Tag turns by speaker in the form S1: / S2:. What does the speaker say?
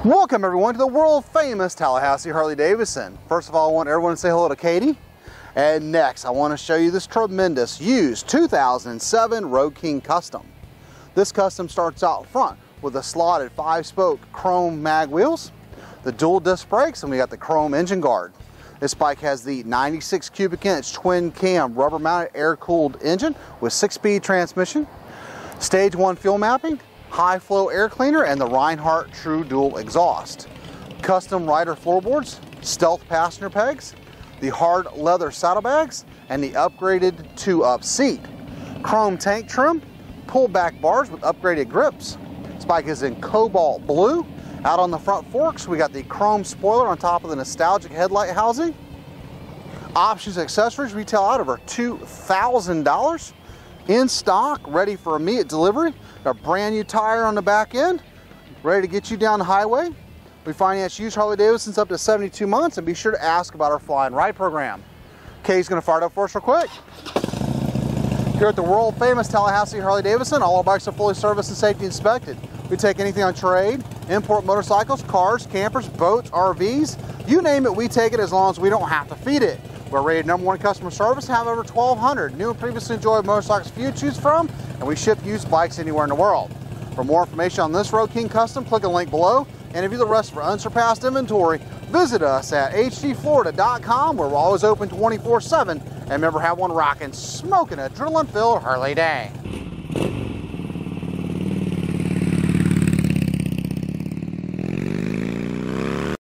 S1: Welcome everyone to the world famous Tallahassee Harley-Davidson. First of all, I want everyone to say hello to Katie. And next, I want to show you this tremendous used 2007 Road King Custom. This Custom starts out front with the slotted 5-spoke chrome mag wheels, the dual disc brakes, and we got the chrome engine guard. This bike has the 96 cubic inch twin cam rubber mounted air cooled engine with 6-speed transmission, stage 1 fuel mapping, high flow air cleaner, and the Reinhardt True Dual exhaust. Custom rider floorboards, stealth passenger pegs, the hard leather saddlebags, and the upgraded 2-up seat. Chrome tank trim, pullback bars with upgraded grips. This bike is in cobalt blue. Out on the front forks, we got the chrome spoiler on top of the nostalgic headlight housing. Options and accessories retail out over $2,000. In stock, ready for immediate delivery. A brand new tire on the back end, ready to get you down the highway. We finance used Harley-Davidsons up to 72 months, and be sure to ask about our Fly and Ride program. Kay's gonna fire it up for us real quick. Here at the world famous Tallahassee Harley-Davidson, all our bikes are fully serviced and safety inspected. We take anything on trade, import motorcycles, cars, campers, boats, RVs, you name it, we take it as long as we don't have to feed it. We're rated #1 customer service and have over 1,200 new and previously enjoyed motorcycles for you to choose from, and we ship used bikes anywhere in the world. For more information on this Road King Custom, click on the link below, and view the rest of our unsurpassed inventory, visit us at hdflorida.com, where we're always open 24/7, and remember, have one rockin', smoking, adrenaline-filled Harley day.